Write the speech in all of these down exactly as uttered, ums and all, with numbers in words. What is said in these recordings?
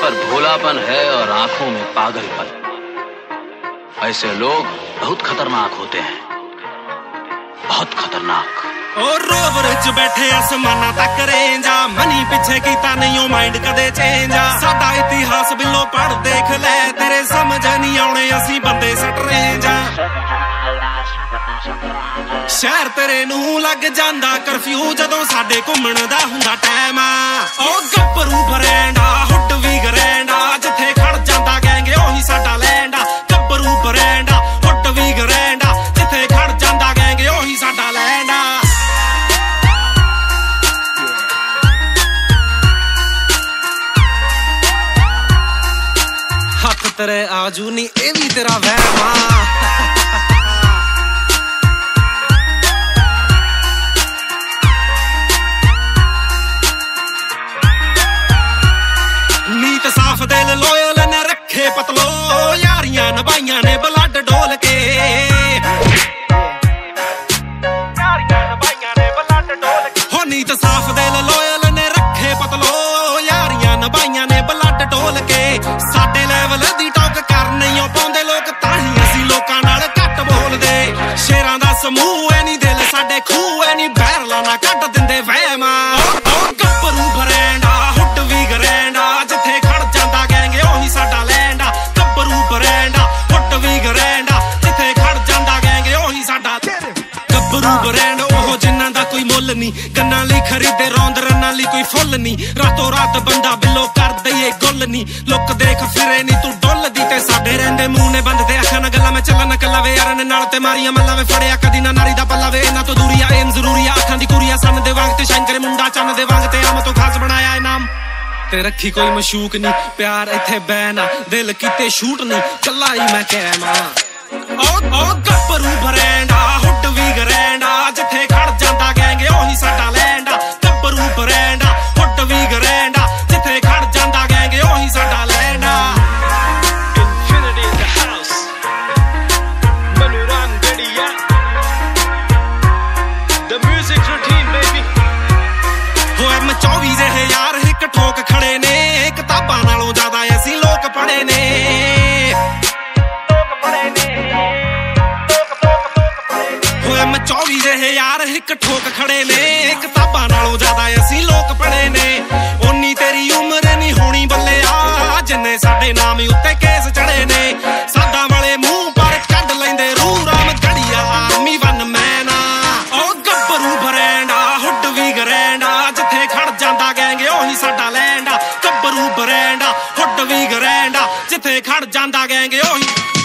पर भोलापन है और आंखों में पागलपन। ऐसे लोग बहुत खतरनाक होते हैं, बहुत खतरनाक। और रोवर च बैठे आसमाना तक रेंजा, मनी पिछे कीता नहीं माइंड कदे चेंजा। साडा इतिहास बिलो पढ़ देख ले, तेरे समझ नहीं आने असी बंदे सट रेंजा। शहर तेरे नू लग जांदा करफ्यू जदों साडे घुमण दा हुंदा टाइम। ओ गब्बरू बरैंडा हुड वी गरैंडा, जिथे खड़ जांदा गैंगे ओही साडा लैंडा। गब्बरू बरैंडा हुड वी गरैंडा, जिथे खड़ जांदा गैंगे ओही साडा लैंडा। हथ तेरे आजू नी ए भी तेरा वहम आ। साफ दिल लोयल ने रखे पतलो, यारियां नभाइयां ने ब्लड डोल के। यारियां नभाइयां ने ब्लड डोल के। हो नीत साफ दिल लोयल ने रखे पतलो, यारियां नभाइयां ने ब्लड डोल के। साडे लेवल दी टॉक कर नहीं पाउंदे लोग, ताही असी लोकां नाल घट बोलदे। शेरां दा समूह ऐ नी दिल साडे खूह ऐ नी, बैरला ना कट दिंदे वहमा। ओ गब्बरू बरैंडा हुड वी गरैंडा, जिथे साडा लैंडा। गब्बरू बरैंडा हुड वी गरैंडा, जिथे खड़ जांदा गैंगे ओही साडा। गब्बरू बरैंड ओह जिन्हां दा कोई मुੱਲ नहीं, गन्ना लई खरीदे रौंद रन्ना लई कोई फुੱਲ नहीं। रातों रात बंदा बिलो कर दईए गुल नहीं, लुक देख फिरे नहीं तू डुੱਲदी ते साडे रहिंदे मूंह ने बंद ते अखां ना गल्लां। मैं चलन कल्ला वे यारां ने नाल ते मारियां मल्लां वे, फड़िया कदी ना नारी दा पल्ला वे। इन्हां तो दूरी आ एम जरूरी आ, अखां दी कुड़िया सन दे वांग ते शाइन करे मुंडा चन्न दे वांग ते आम तो खास बनाया इनाम। ते रखी कोई मशूक नहीं, प्यार इत्थे बैना, दिल किते शूट नहीं, कल्ला ही मैं कहमा। ओ ओ गब्बरू बरैंडा हुड वी गरैंडा, जिथे खड़ जांदा गैंगे ओही साडा लैंडा। गब्बरू बरैंडा हुड वी गरैंडा, जिथे खड़ जांदा गैंगे ओही साडा लैंडा। Infinity in the house, Manuran Gadiya, the music routine baby। हो एम चौबी जहे यार हिक ठोक खड़े ने, किताबां नालों ज्यादा असीं लोक पढ़े ने। लोक पढ़े ने हो एम चौबी जहे यार हिक ठोक खड़े ने, किताबां नालों ज्यादा असीं लोक पढ़े ने। उन्नी तेरी उम्र नहीं होनी बल्लेआ, जिन्ने साडे नाम उत्ते केस चढ़े ने। सादा वाले मुंह पर कढ लैंदे रूह राम गड़िया, आर्मी वन मैन आ। ओ गब्बरू बरैंडा हुड वी गरैंडा, जिथे खड़ जांदा गैंगे ओही साडा लैंडा। गब्बरू बरैंडा हुड वी गरैंडा, जिथे खड़ जांदा गैंगे ओही।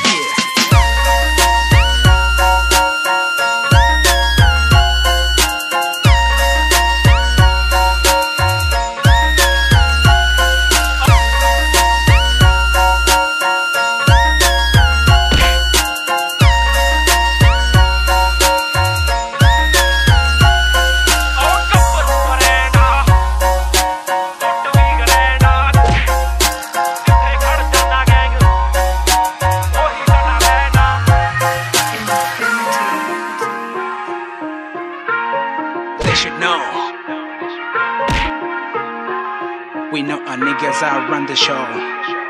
Should know. We know our niggas outrun the show.